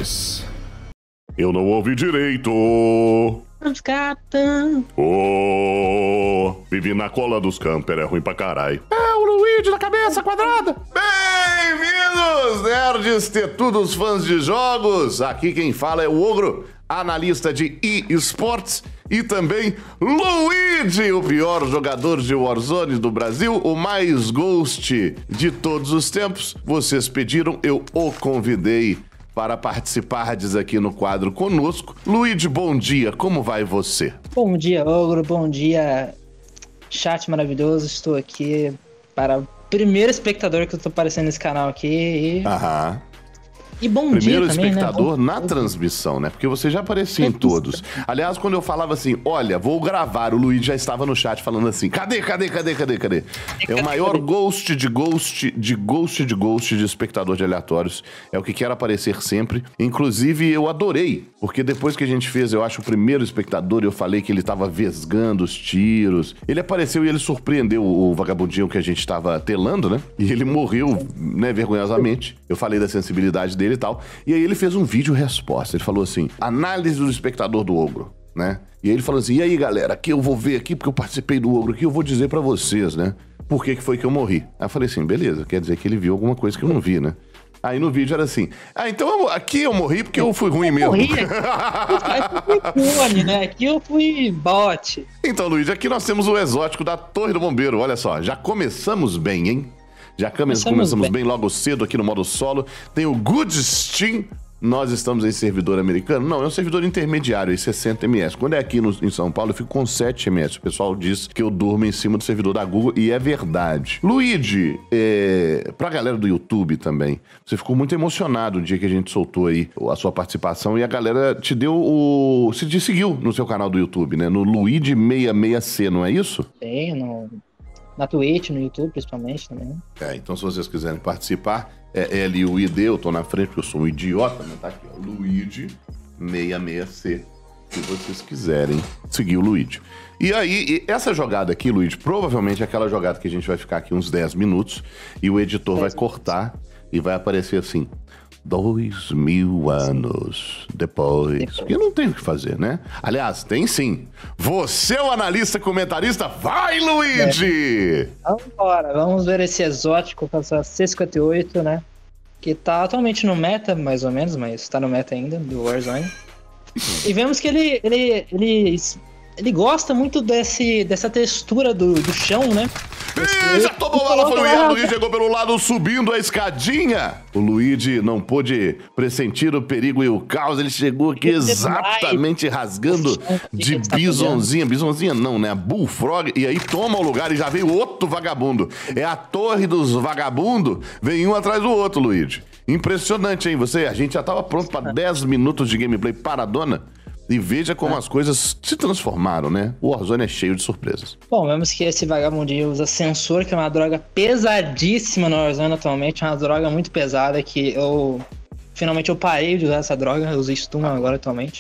Eu não ouvi direito. Vivi na cola dos camper, é ruim pra caralho. É o Luigi da cabeça quadrada. Bem-vindos, nerds, tetudos, fãs de jogos. Aqui quem fala é o Ogro, analista de eSports, e também Luigi, o pior jogador de Warzone do Brasil, o mais ghost de todos os tempos. Vocês pediram, eu o convidei para participar aqui no quadro conosco. Luigi, bom dia, como vai você? Bom dia, Ogro, bom dia, chat maravilhoso. Estou aqui para o primeiro espectador que eu estou aparecendo nesse canal aqui. Aham. E bom primeiro dia também, espectador, né? na transmissão, né? Porque você já aparecia em todos. Aliás, quando eu falava assim, olha, vou gravar, o Luigi já estava no chat falando assim, cadê? É o maior ghost de espectador de aleatórios. É o que quer aparecer sempre. Inclusive, eu adorei, porque depois que a gente fez, eu acho, o primeiro espectador, eu falei que ele tava vesgando os tiros. Ele apareceu e ele surpreendeu o vagabundinho que a gente tava telando, né? E ele morreu, né, vergonhosamente. Eu falei da sensibilidade dele e tal. E aí ele fez um vídeo resposta. Ele falou assim, análise do espectador do Ogro, né? E aí ele falou assim, e aí galera, aqui eu vou ver aqui, porque eu participei do Ogro aqui, eu vou dizer pra vocês, né? Por que foi que eu morri? Aí eu falei assim, beleza, quer dizer que ele viu alguma coisa que eu não vi, né? Aí no vídeo era assim, então aqui eu morri porque eu fui ruim mesmo. Aqui eu fui clone, né? Aqui eu fui bot. Então, Luiz, aqui nós temos o exótico da Torre do Bombeiro. Olha só, já começamos bem, hein? Já começamos bem logo cedo aqui no modo solo. Tem o Good Steam. Nós estamos em servidor americano? Não, é um servidor intermediário, em 60 ms. Quando é aqui em São Paulo, eu fico com 7 ms. O pessoal diz que eu durmo em cima do servidor da Google e é verdade. Luigi, pra galera do YouTube também, você ficou muito emocionado o dia que a gente soltou aí a sua participação e a galera te deu te seguiu no seu canal do YouTube, né? No Luigi66C, não é isso? Tem, na Twitch, no YouTube, principalmente, também. Então se vocês quiserem participar, é LUID, eu tô na frente porque eu sou um idiota, né? Tá aqui, ó, Luigi66C, se vocês quiserem seguir o Luigi. E aí, essa jogada aqui, Luigi, provavelmente é aquela jogada que a gente vai ficar aqui uns 10 minutos e o editor vai cortar e vai aparecer assim, 2000 anos depois. Porque não tem o que fazer, né? Aliás, tem sim. Você é o analista comentarista? Vai, Luigi! Vambora, vamos ver esse exótico com essa C58, né? Que tá atualmente no meta, mais ou menos, mas tá no meta ainda, do Warzone. E vemos que ele gosta muito dessa textura do chão, né? Já tomou bala, foi o Ian, Luigi chegou pelo lado subindo a escadinha. O Luigi não pôde pressentir o perigo e o caos, ele chegou aqui exatamente rasgando de bisonzinha não, né? A Bullfrog, e aí toma o lugar e já veio outro vagabundo. É a Torre dos Vagabundos, vem um atrás do outro, Luigi. Impressionante, hein? A gente já tava pronto para 10 minutos de gameplay paradona. E veja como as coisas se transformaram, né? O Warzone é cheio de surpresas. Bom, vemos que esse vagabundinho usa sensor, que é uma droga pesadíssima no Warzone atualmente. É uma droga muito pesada que finalmente eu parei de usar essa droga. Eu uso stun agora atualmente.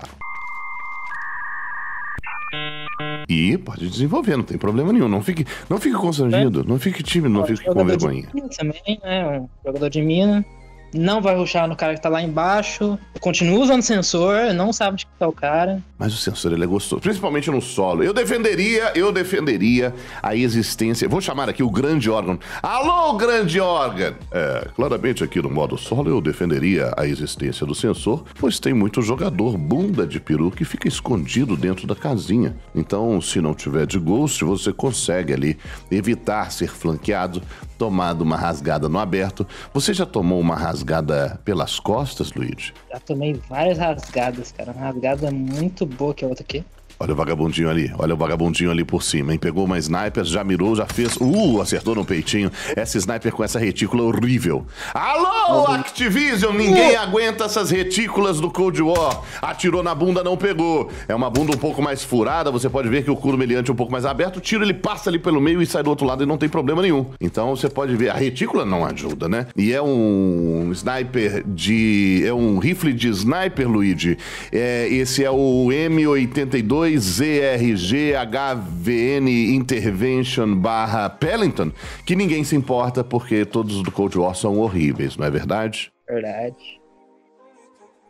E pode desenvolver, não tem problema nenhum. Não fique constrangido, não fique tímido, não fique com vergonha. Também, né? Um jogador de mina. Não vai rushar no cara que tá lá embaixo. Continua usando sensor, não sabe de que tá o cara. Mas o sensor, ele é gostoso, principalmente no solo. Eu defenderia a existência... Vou chamar aqui o grande órgão. Alô, grande órgão! Claramente aqui no modo solo eu defenderia a existência do sensor, pois tem muito jogador bunda de peru que fica escondido dentro da casinha. Então, se não tiver de ghost, você consegue ali evitar ser flanqueado, tomado uma rasgada no aberto. Você já tomou uma rasgada pelas costas, Luigi? Já tomei várias rasgadas, cara. Uma rasgada muito boa que a outra aqui. Olha o vagabundinho ali por cima, hein? Pegou uma sniper, já mirou, já fez... acertou no peitinho. Essa sniper com essa retícula horrível. Alô, Activision! Ninguém aguenta essas retículas do Cold War. Atirou na bunda, não pegou. É uma bunda um pouco mais furada, você pode ver que o couro meliante é um pouco mais aberto. O tiro, ele passa ali pelo meio e sai do outro lado e não tem problema nenhum. Então você pode ver, a retícula não ajuda, né? E é um sniper é um rifle de sniper, Luigi. Esse é o M82 ZRG HVN Intervention /Pellington, que ninguém se importa porque todos do Cold War são horríveis, não é verdade? Verdade.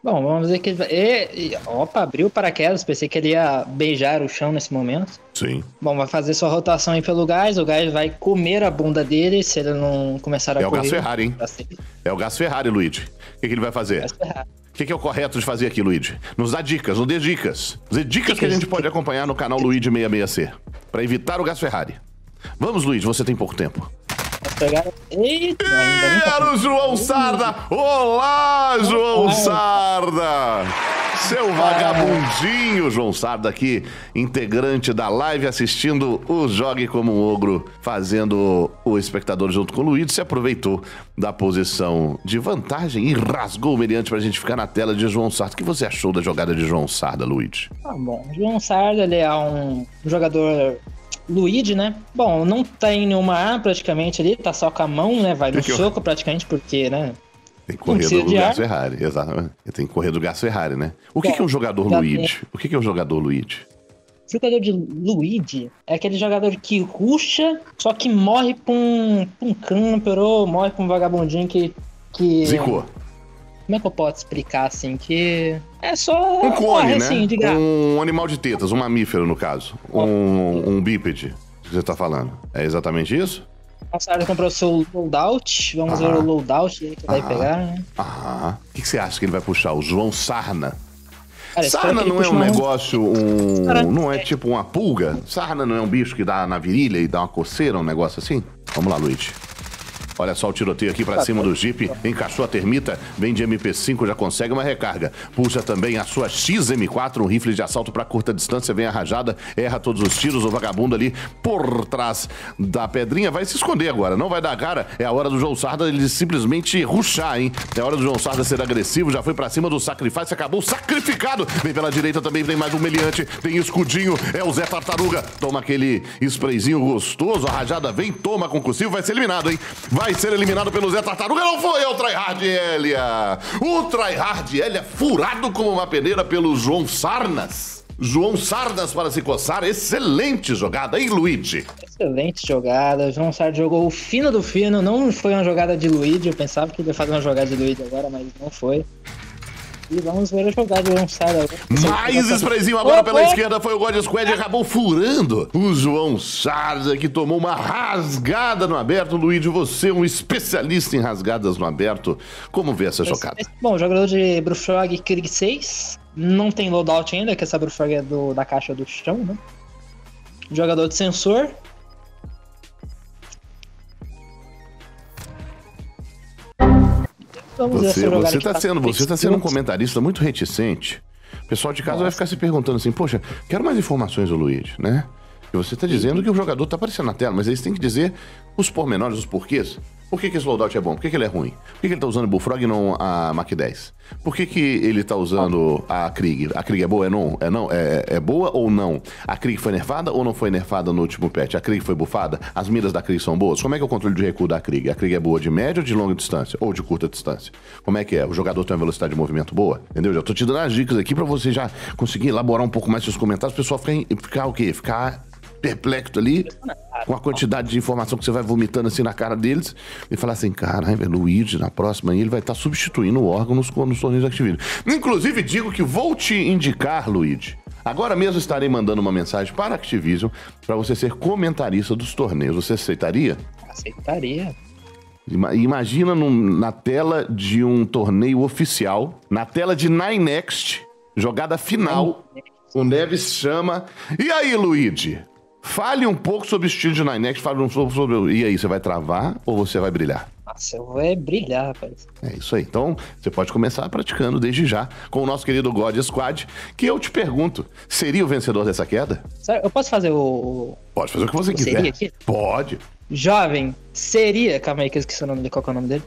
Bom, vamos ver que ele vai... Opa, abriu o paraquedas. Pensei que ele ia beijar o chão nesse momento. Sim. Bom, vai fazer sua rotação aí pelo gás. O gás vai comer a bunda dele se ele não começar a correr. É o gás Ferrari, hein? É o gás Ferrari, Luigi. O que ele vai fazer? O que é o correto de fazer aqui, Luigi? Nos dá dicas, nos dê dicas. Nos dê dicas que a gente pode acompanhar no canal Luigi66C. Pra evitar o gás Ferrari. Vamos, Luigi, você tem pouco tempo. Eita, Era o João Sarda! Olá, João Sarda! Seu vagabundinho, João Sarda aqui, integrante da live, assistindo o Jogue Como um Ogro, fazendo o espectador junto com o Luigi, se aproveitou da posição de vantagem e rasgou o meliante pra gente ficar na tela de João Sarda. O que você achou da jogada de João Sarda, Luigi? Bom, João Sarda, ele é um jogador... Luigi, né? Bom, não tem nenhuma arma praticamente ali, tá só com a mão, né? Vai no soco praticamente, porque, né? Tem que correr do gás Ferrari, exatamente. Tem que correr do gás Ferrari, né? O que é um jogador Luigi? O que é um jogador Luigi? Jogador de Luigi é aquele jogador que ruxa, só que morre pra um camper ou morre pra um vagabundinho que... Zicou. Como é que eu posso explicar, assim, que... É só... Um clone, né? Assim, de gato. Um animal de tetas, um mamífero, no caso. Um bípede, que você tá falando. É exatamente isso? O Sarda comprou o seu loadout. Vamos ver o loadout aí que vai pegar, né? O que você acha que ele vai puxar? O João Sarna? Cara, Sarna não é um negócio, não é tipo uma pulga? Sarna não é um bicho que dá na virilha e dá uma coceira, um negócio assim? Vamos lá, Luigi. Olha só o tiroteio aqui pra cima do Jeep. Encaixou a termita. Vem de MP5, já consegue uma recarga. Puxa também a sua XM4, um rifle de assalto pra curta distância. Vem a rajada, erra todos os tiros. O vagabundo ali por trás da pedrinha vai se esconder agora. Não vai dar cara. É a hora do João Sarda ele simplesmente rushar, hein? É a hora do João Sarda ser agressivo. Já foi pra cima do Sacrifice. Acabou sacrificado. Vem pela direita também. Tem mais um meliante. Tem escudinho. É o Zé Tartaruga. Toma aquele sprayzinho gostoso. A rajada vem, toma concussivo. Vai ser eliminado, hein? Vai ser eliminado pelo Zé Tartaruga. Não foi, é o Tryhard Elia. O Tryhard Elia furado como uma peneira pelo João Sarnas. João Sardas para se coçar. Excelente jogada, hein, Luigi? Excelente jogada. João Sardas jogou o fino do fino. Não foi uma jogada de Luigi. Eu pensava que ele ia fazer uma jogada de Luigi agora, mas não foi. E vamos ver a jogada de João Sarda. Mais sprayzinho agora pela esquerda. Foi o God Squad e acabou furando o João Sarda, que tomou uma rasgada no aberto. Luigi, você é um especialista em rasgadas no aberto. Como vê essa jogada? Bom, o jogador de Brufrog Krieg 6. Não tem loadout ainda, que essa Brufrog é da caixa do chão, né? Jogador de sensor. Você tá sendo um comentarista muito reticente. O pessoal de casa vai ficar se perguntando assim, poxa, quero mais informações do Luigi, né? E você tá dizendo que o jogador tá aparecendo na tela, mas aí você tem que dizer os pormenores, os porquês. Por que esse loadout é bom? Por que ele é ruim? Por que ele tá usando o Bullfrog e não a Mach 10? Por que ele tá usando a Krieg? A Krieg é boa? É boa ou não? A Krieg foi nerfada ou não foi nerfada no último patch? A Krieg foi buffada? As miras da Krieg são boas? Como é que é o controle de recuo da Krieg? A Krieg é boa de média ou de longa distância? Ou de curta distância? Como é que é? O jogador tem uma velocidade de movimento boa? Entendeu? Já tô te dando as dicas aqui pra você já conseguir elaborar um pouco mais seus comentários. O pessoal ficar o quê? Ficar perplexo ali, com a quantidade de informação que você vai vomitando assim na cara deles, e falar assim, caramba, Luigi, na próxima aí ele vai estar substituindo o órgão nos torneios de Activision. Inclusive, digo que vou te indicar, Luigi, agora mesmo estarei mandando uma mensagem para a Activision para você ser comentarista dos torneios. Você aceitaria? Aceitaria. Imagina na tela de um torneio oficial, na tela de Nine Next, jogada final, o Neves chama. E aí, Luigi? Fale um pouco sobre o estilo de Nine Next, fale um pouco sobre... E aí, você vai travar ou você vai brilhar? Nossa, eu vou brilhar, rapaz. É isso aí. Então, você pode começar praticando desde já com o nosso querido God Squad, que eu te pergunto, seria o vencedor dessa queda? Eu posso fazer o... Pode fazer o que você quiser. Aqui? Pode. Jovem, seria... Calma aí que eu esqueci o nome dele. Qual que é o nome dele?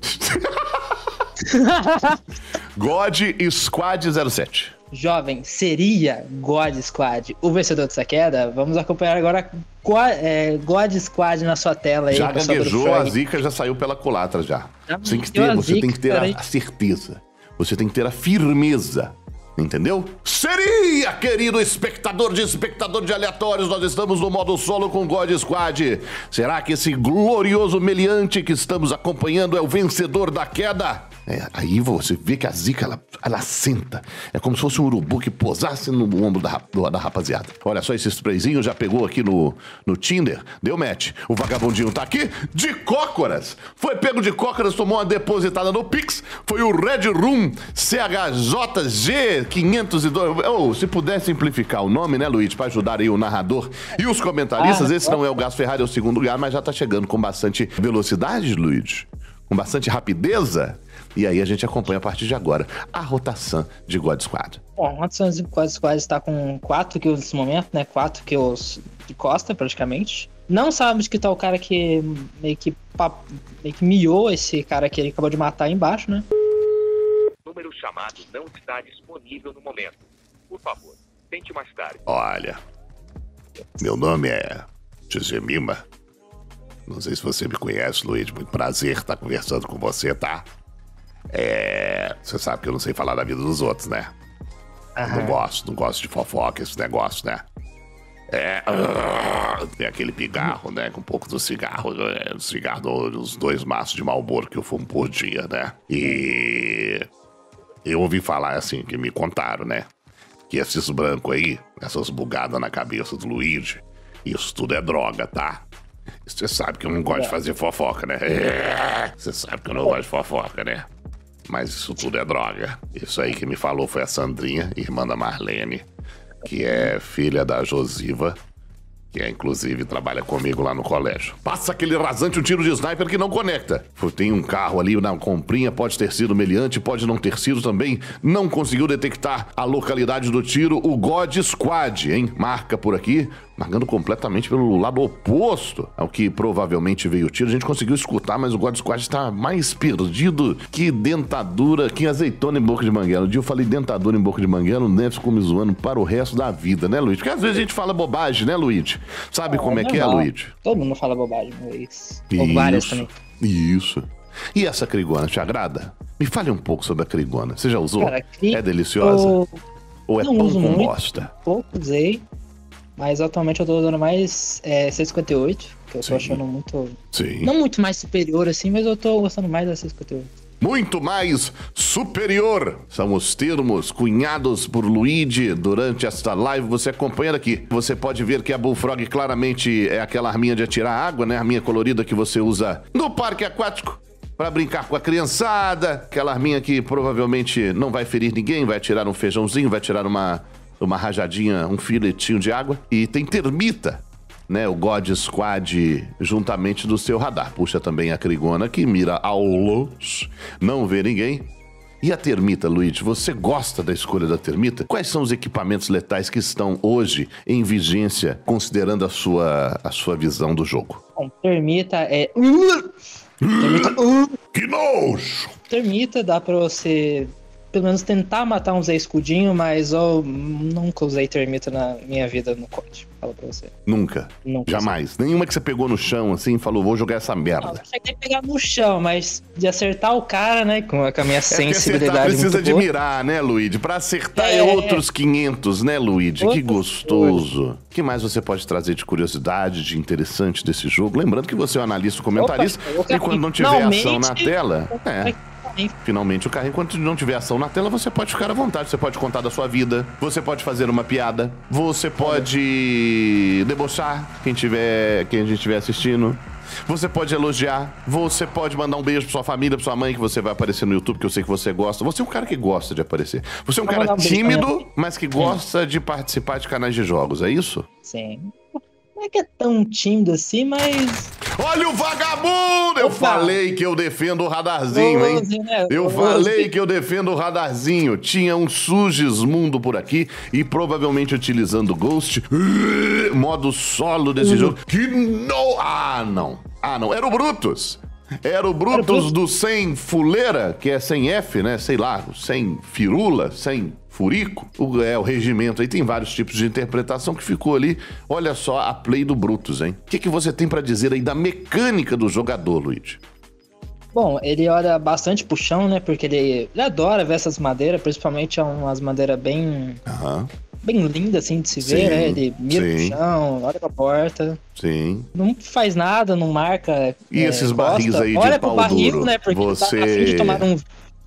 God Squad 07. Jovem, seria God Squad o vencedor dessa queda? Vamos acompanhar agora God Squad na sua tela aí. Já gaguejou, a zica já saiu pela culatra já. Você tem que ter a certeza. Você tem que ter a firmeza. Entendeu? Seria, querido espectador de aleatórios, nós estamos no modo solo com God Squad. Será que esse glorioso meliante que estamos acompanhando é o vencedor da queda? Aí você vê que a zica, ela senta. É como se fosse um urubu que pousasse no ombro da rapaziada. Olha só, esse sprayzinho já pegou aqui no Tinder, deu match. O vagabundinho tá aqui de cócoras. Foi pego de cócoras, tomou uma depositada no Pix. Foi o Red Room CHJG 502. Ou, se puder simplificar o nome, né, Luiz, pra ajudar aí o narrador e os comentaristas. Esse não é o Gas Ferrari, é o segundo lugar, mas já tá chegando com bastante velocidade, Luiz. Com bastante rapideza. E aí a gente acompanha a partir de agora a rotação de God Squad. Bom, a rotação de God Squad está com 4 kills nesse momento, né? 4 kills de costa, praticamente. Não sabemos que tá o cara que meio que miou esse cara que ele acabou de matar aí embaixo, né? O número chamado não está disponível no momento. Por favor, tente mais tarde. Olha, meu nome é Tizemima. Não sei se você me conhece, Luiz. Muito prazer estar conversando com você, tá? Você sabe que eu não sei falar da vida dos outros, né? Não gosto de fofoca, esse negócio, né? Tem aquele pigarro, né? Com um pouco do cigarro, dos 2 maços de Marlboro que eu fumo por dia, né? E eu ouvi falar assim, que me contaram, né? Que esses brancos aí, essas bugadas na cabeça do Luigi, isso tudo é droga, tá? Você sabe que eu não gosto de fazer fofoca, né? Você sabe que eu não gosto de fofoca, né? Mas isso tudo é droga. Isso aí que me falou foi a Sandrinha, irmã da Marlene, que é filha da Josiva, que inclusive trabalha comigo lá no colégio. Passa aquele rasante, um tiro de sniper que não conecta. Tem um carro ali na comprinha, pode ter sido meliante, pode não ter sido também. Não conseguiu detectar a localidade do tiro. O God Squad, hein? Marca por aqui, marcando completamente pelo lado oposto ao que provavelmente veio o tiro. A gente conseguiu escutar, mas o God Squad está mais perdido que dentadura, que azeitona em boca de manguela. Um dia eu falei dentadura em boca de manguela, o Neto ficou me zoando para o resto da vida, né, Luiz? Porque às vezes a gente fala bobagem, né, Luiz? Sabe como é que é, Luiz? Todo mundo fala bobagem, mas... Ou várias também. Isso. E essa crigona te agrada? Me fale um pouco sobre a crigona. Você já usou? Cara, é deliciosa? Ou é pão com bosta? Pouco usei. Mas atualmente eu tô usando mais 658, que eu tô achando muito... Sim. Não muito mais superior assim, mas eu tô gostando mais da 658. Muito mais superior. São os termos cunhados por Luigi durante esta live. Você acompanhando aqui. Você pode ver que a Bullfrog claramente é aquela arminha de atirar água, né? Arminha colorida que você usa no parque aquático para brincar com a criançada. Aquela arminha que provavelmente não vai ferir ninguém, vai atirar um feijãozinho, vai tirar uma rajadinha, um filetinho de água. E tem termita, né? O God Squad juntamente do seu radar. Puxa também a crigona que mira ao longe, não vê ninguém. E a termita, Luiz, você gosta da escolha da termita? Quais são os equipamentos letais que estão hoje em vigência, considerando a sua visão do jogo? Bom, termita é... Que nojo! Termita dá pra você... pelo menos tentar matar um Zé Escudinho, mas eu nunca usei termita na minha vida no COD, falo pra você. Nunca? Jamais? Nenhuma que você pegou no chão assim e falou, vou jogar essa merda? Não, eu cheguei a pegar no chão, mas de acertar o cara, né, com a minha sensibilidade acertar precisa muito de boa. mirar, né, Luigi? Pra acertar é outros 500, né, Luigi? Que gostoso. O que mais você pode trazer de curiosidade, de interessante desse jogo? Lembrando que você é um analista, comentarista, e quando não tiver ação na tela... Finalmente o carrinho, enquanto não tiver ação na tela, você pode ficar à vontade. Você pode contar da sua vida, você pode fazer uma piada, você pode debochar quem a gente estiver assistindo. Você pode elogiar, você pode mandar um beijo pra sua família, pra sua mãe, que você vai aparecer no YouTube, que eu sei que você gosta. Você é um cara que gosta de aparecer. Você é um cara tímido, mas que gosta de participar de canais de jogos, é isso? Sim. Não é que é tão tímido assim, mas... Olha o vagabundo! Eu falei que eu defendo o radarzinho, hein? Eu falei que eu defendo o radarzinho. Tinha um Sugismundo por aqui e provavelmente utilizando Ghost, modo solo desse jogo. Que não... Ah, não. Era o Brutus. Era o Brutus do sem fuleira, que é sem F, né? Sei lá, sem firula, sem furico. O regimento aí tem vários tipos de interpretação que ficou ali. Olha só a play do Brutus, hein? O que você tem pra dizer aí da mecânica do jogador, Luigi? Bom, ele olha bastante pro chão, né? Porque ele adora ver essas madeiras, principalmente umas madeiras bem... bem linda, assim, de se ver, né? Ele mira pro chão, olha pra porta. Sim. Não faz nada, não marca. E esses barris aí olha de pau pro barril, duro? né? Porque ele tá afim de tomar um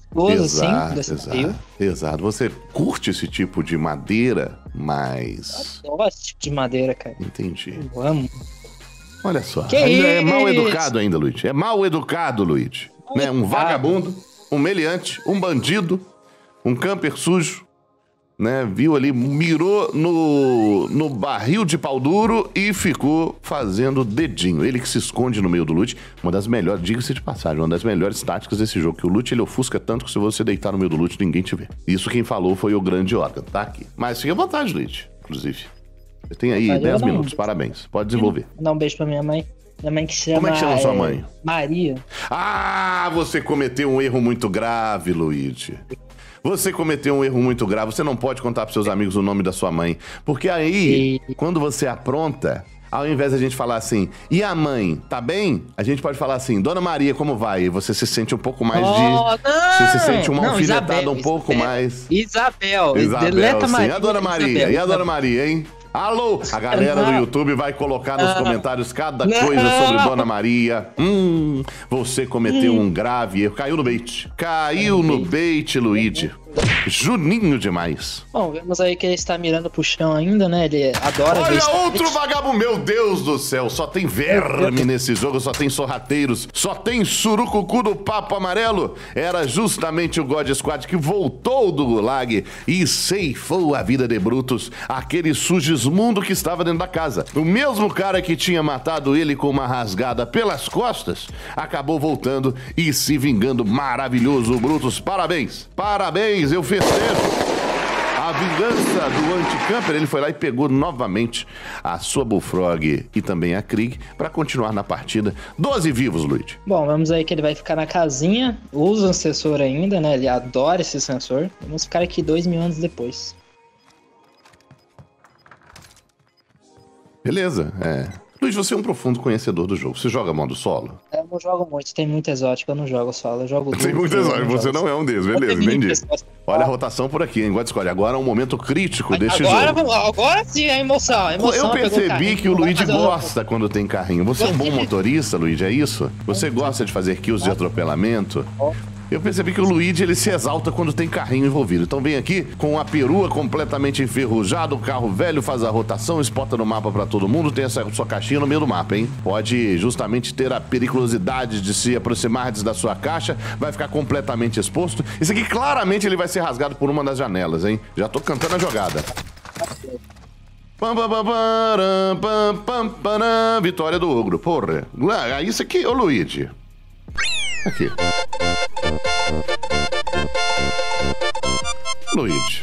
gostoso, assim, desse barril. Exato. Você curte esse tipo de madeira, mas... Eu gosto desse tipo de madeira, cara. Entendi. Eu amo. Olha só, Que ainda é isso? mal educado ainda, Luigi. É mal educado, Luigi. Né? Um vagabundo, um meliante, um bandido, um camper sujo, né? Viu ali, mirou no barril de pau duro e ficou fazendo dedinho. Ele que se esconde no meio do loot, uma das melhores, diga-se de passagem, uma das melhores táticas desse jogo, que o loot ele ofusca tanto que se você deitar no meio do loot, ninguém te vê. Isso quem falou foi o grande órgão, tá aqui. Mas fica à vontade, Luigi, inclusive. Você tem aí 10 minutos, parabéns. Pode desenvolver. Vou dar um beijo pra minha mãe. Minha mãe que chama... Como é que chama sua mãe? Maria. Ah, você cometeu um erro muito grave, Luigi. Você cometeu um erro muito grave. Você não pode contar pros seus amigos o nome da sua mãe. Porque aí, quando você apronta, ao invés da gente falar assim, e a mãe, tá bem? A gente pode falar assim, Dona Maria, como vai? E você se sente um pouco mais Você se sente uma alfinetada um pouco mais... Isabel, deleta sim. Maria. E a Dona Maria? Isabel. E a Dona Maria, hein? Alô? A galera do YouTube vai colocar nos comentários cada coisa sobre Dona Maria. Você cometeu um grave erro. Caiu no bait. Caiu no bait, Luigi. Juninho demais. Bom, vemos aí que ele está mirando pro chão ainda, né? Ele adora ver Olha outro vagabundo. Meu Deus do céu. Só tem verme nesse jogo. Só tem sorrateiros. Só tem surucucu do papo amarelo. Era justamente o God Squad que voltou do Gulag e ceifou a vida de Brutus, aquele sugismundo que estava dentro da casa. O mesmo cara que tinha matado ele com uma rasgada pelas costas acabou voltando e se vingando. Maravilhoso, Brutus. Parabéns. Parabéns. Eu festejo. A vingança do anti-camper, ele foi lá e pegou novamente a sua Bullfrog e também a Krieg para continuar na partida. 12 vivos, Luigi. Bom, vamos aí que ele vai ficar na casinha, usa o sensor ainda, né? Ele adora esse sensor. Vamos ficar aqui 2000 anos depois. Beleza, Luiz, você é um profundo conhecedor do jogo. Você joga modo solo? Eu não jogo muito, tem muito exótico, eu não jogo solo, eu jogo Tem muito exótico, você não é um deles, beleza, entendi. Olha a rotação por aqui, hein, God Squad. Agora é um momento crítico deste jogo. Agora sim, a emoção Eu percebi que o Luigi gosta quando tem carrinho. Você é um bom motorista, Luigi, é isso? Você gosta de fazer kills de atropelamento? Eu percebi que o Luigi, ele se exalta quando tem carrinho envolvido. Então vem aqui com a perua completamente enferrujada, o carro velho faz a rotação, espota no mapa pra todo mundo, tem essa sua caixinha no meio do mapa, hein? Pode justamente ter a periculosidade de se aproximar da sua caixa, vai ficar completamente exposto. Isso aqui claramente ele vai ser rasgado por uma das janelas, hein? Já tô cantando a jogada. Vitória do Ogro, porra. Isso aqui, ô Luigi. Aqui. Luigi.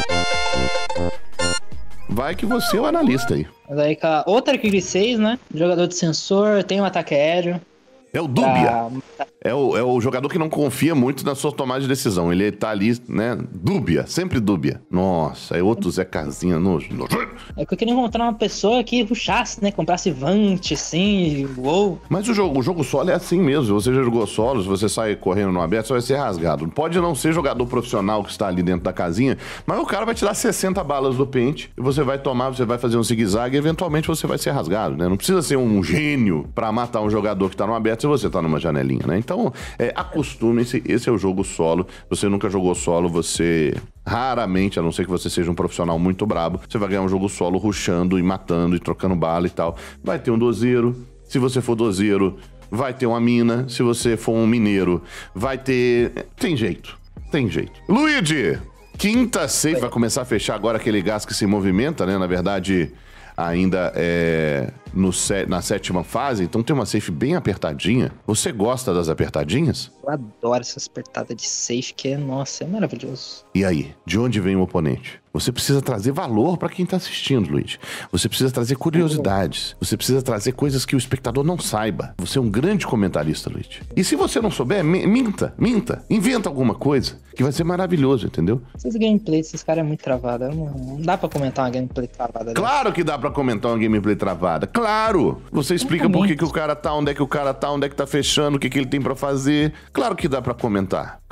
Vai que você é o analista aí. Mas aí com a outra Krieg 6, né? Jogador de sensor, tem um ataque aéreo. É o Dúbia. É o jogador que não confia muito na sua tomada de decisão. Ele tá ali, né? Dúbia, sempre dúbia. Nossa, é outro Zé Casinha. É que eu queria encontrar uma pessoa que ruxasse, né? Comprasse Vant, assim, uou. Mas o jogo solo é assim mesmo. Você já jogou solo, se você sai correndo no aberto, você vai ser rasgado. Pode não ser jogador profissional que está ali dentro da casinha, mas o cara vai te dar 60 balas do pente e você vai tomar, você vai fazer um zigue-zague e eventualmente você vai ser rasgado, né? Não precisa ser um gênio pra matar um jogador que tá no aberto se você tá numa janelinha, né? Então, acostume-se, esse é o jogo solo. Você nunca jogou solo, você raramente, a não ser que você seja um profissional muito brabo, você vai ganhar um jogo solo rushando e matando e trocando bala e tal. Vai ter um dozeiro, se você for dozeiro, vai ter uma mina, se você for um mineiro, vai ter... Tem jeito. Luigi, quinta safe, vai começar a fechar agora aquele gás que se movimenta, né? Na verdade, ainda na sétima fase, então tem uma safe bem apertadinha. Você gosta das apertadinhas? Eu adoro essas apertadas de safe, que nossa, é maravilhoso. E aí, de onde vem o oponente? Você precisa trazer valor pra quem tá assistindo, Luigi. Você precisa trazer curiosidades. Você precisa trazer coisas que o espectador não saiba. Você é um grande comentarista, Luigi. E se você não souber, minta. Inventa alguma coisa que vai ser maravilhoso, entendeu? Esses gameplays, esses caras é muito travado. Não dá pra comentar uma gameplay travada. Claro que dá pra comentar uma gameplay travada. Claro! Você explica por que o cara tá, onde é que o cara tá, onde é que tá fechando, o que ele tem pra fazer. Claro que dá pra comentar.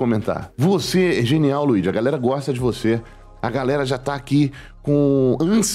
Você é genial, Luigi. A galera gosta de você. A galera já tá aqui com ânsia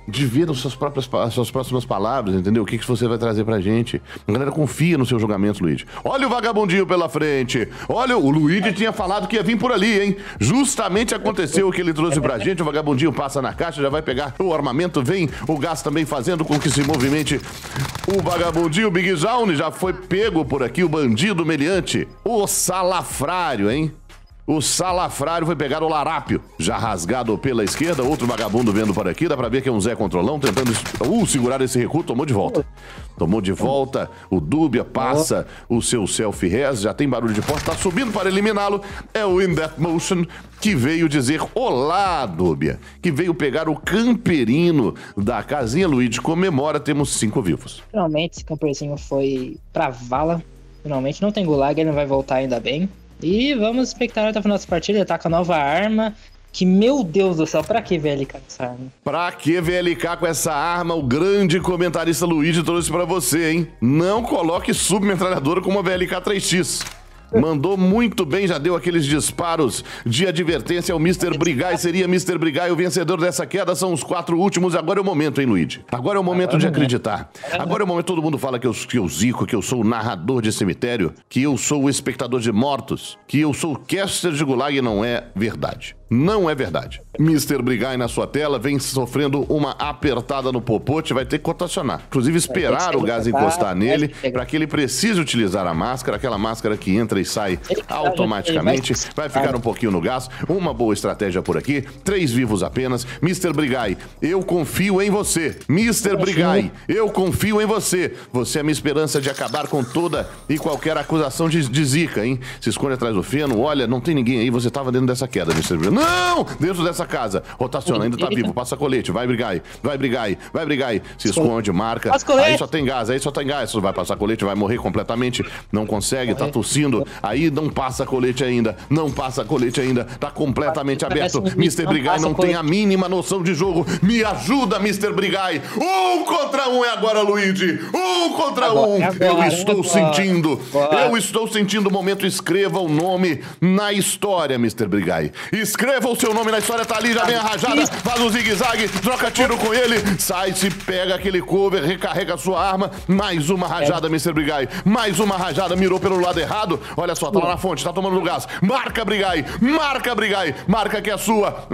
de ver as suas próximas palavras, entendeu? O que você vai trazer pra gente. A galera confia no seu julgamento, Luigi. Olha o vagabundinho pela frente. Olha, o Luigi tinha falado que ia vir por ali, hein? Justamente aconteceu o que ele trouxe pra gente. O vagabundinho passa na caixa, já vai pegar o armamento. Vem o gás também fazendo com que se movimente o vagabundinho. O Big Zaun já foi pego por aqui. O bandido meliante. O salafrário, hein? O salafrário foi pegar o larápio, já rasgado pela esquerda. Outro vagabundo vendo por aqui. Dá pra ver que é um Zé Controlão tentando segurar esse recuo. Tomou de volta. Tomou de volta. O Dúbia passa o seu self-res. Já tem barulho de porta. Tá subindo para eliminá-lo. É o In That Motion que veio dizer olá, Dúbia. Que veio pegar o camperino da casinha. Luigi comemora. Temos 5 vivos. Finalmente esse camperzinho foi pra vala. Finalmente não tem gulag. Ele não vai voltar ainda bem. E vamos expectar até a nossa partida. Ele tá com a nova arma. Que, meu Deus do céu, pra que VLK com essa arma? Pra que VLK com essa arma? O grande comentarista Luigi trouxe pra você, hein? Não coloque submetralhadora com uma VLK 3X. Mandou muito bem, já deu aqueles disparos de advertência ao Mr. Brigai. Seria Mr. Brigai o vencedor dessa queda. São os 4 últimos. Agora é o momento, hein, Luigi? Agora é o momento de acreditar. Agora é o momento, todo mundo fala que eu zico, que eu sou o narrador de cemitério, que eu sou o espectador de mortos, que eu sou o caster de gulag. Não é verdade. Não é verdade. Mr. Brigai na sua tela vem sofrendo uma apertada no popote, vai ter que rotacionar. Inclusive esperar o gás encostar nele para que ele precise utilizar a máscara, aquela máscara que entra e sai automaticamente. Vai ficar um pouquinho no gás. Uma boa estratégia por aqui. 3 vivos apenas. Mr. Brigai, eu confio em você. Mr. Brigai, eu confio em você. Você é a minha esperança de acabar com toda e qualquer acusação de zica, hein? Se esconde atrás do feno. Olha, não tem ninguém aí. Você tava dentro dessa queda, Mr. Brigai. Não! Dentro dessa casa. Rotaciona, ainda tá vivo. Passa colete. Vai, Brigai. Vai, Brigai. Vai, Brigai. Se esconde, marca. Aí só tem gás. Aí só tem gás. Vai passar colete, vai morrer completamente. Não consegue, tá tossindo. Aí não passa colete ainda. Não passa colete ainda. Tá completamente aberto. Mr. Brigai não tem a mínima noção de jogo. Me ajuda, Mr. Brigai. 1 contra 1 é agora, Luigi. 1 contra 1. Eu estou sentindo. Eu estou sentindo o momento. Escreva o nome na história, Mr. Brigai. Escreva o seu nome na história, tá ali, já vem a rajada, faz o zigue-zague, troca tiro com ele, sai, se pega aquele cover, recarrega a sua arma, mais uma rajada, Mr. Brigai, mais uma rajada, mirou pelo lado errado, olha só, tá lá na fonte, tá tomando gás, marca, Brigai, marca que é sua,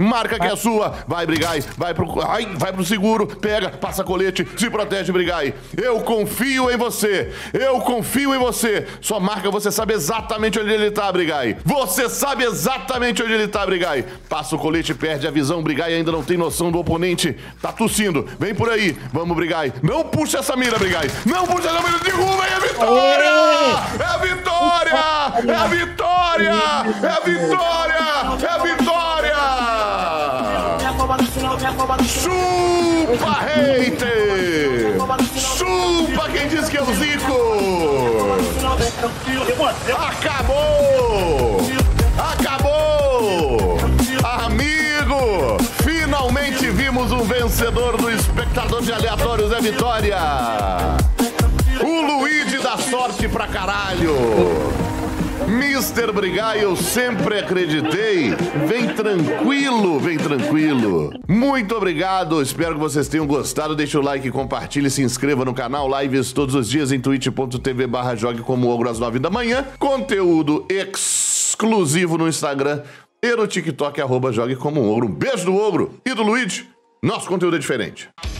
vai, Brigai, vai pro seguro, pega, passa colete, se protege, Brigai, eu confio em você, só marca, você sabe exatamente onde ele tá, Brigai, você sabe exatamente onde ele tá, Brigai. Passa o colete, perde a visão. Brigai ainda não tem noção do oponente. Tá tossindo. Vem por aí. Vamos, Brigai. Não puxa essa mira, Brigai. Não puxa essa mira. Derruba aí a vitória! É a vitória! É a vitória! É a vitória! É a vitória! Chupa, hater! Chupa quem diz que é o Zico! Acabou! Amigo, finalmente vimos um vencedor do espectador de aleatórios, é Vitória. O Luigi dá sorte pra caralho. Mr. Brigai, eu sempre acreditei. Vem tranquilo. Muito obrigado, espero que vocês tenham gostado. Deixa o like, compartilhe, se inscreva no canal. Lives todos os dias em twitch.tv/jogue como ogro às 9 da manhã. Conteúdo exclusivo no Instagram e no TikTok, @jogue como ogro. Um beijo do ogro e do Luigi. Nosso conteúdo é diferente.